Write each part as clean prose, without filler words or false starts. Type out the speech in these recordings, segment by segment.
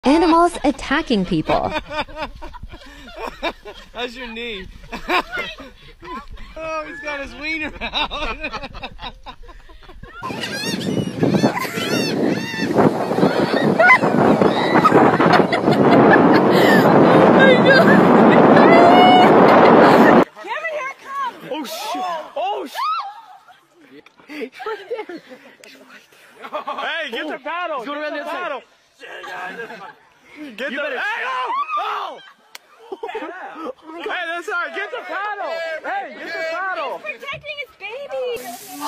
Animals attacking people. How's your knee? Oh, he's got his wiener out. Oh shit! Oh shit! Hey, get the paddle! He's going around the paddle! Get the paddle! Hey, oh! Hey, that's alright! Get the paddle! Hey, get the paddle! He's protecting his baby!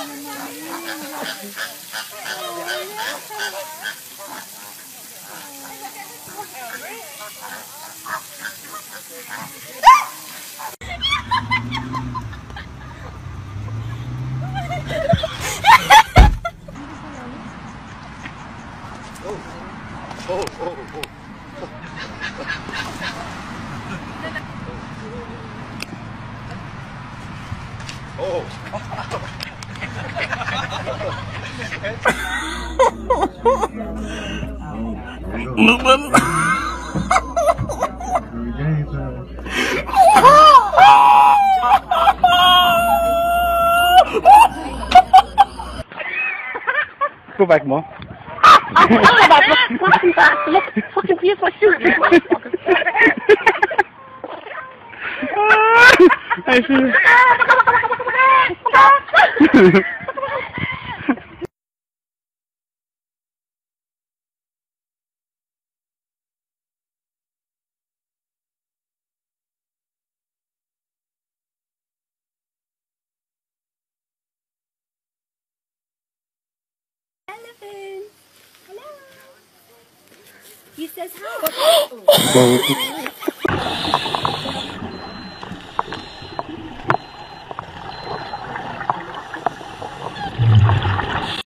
Go back, Mom. Fucking piece my shoe. I see. Elephant. Hello. He says hi.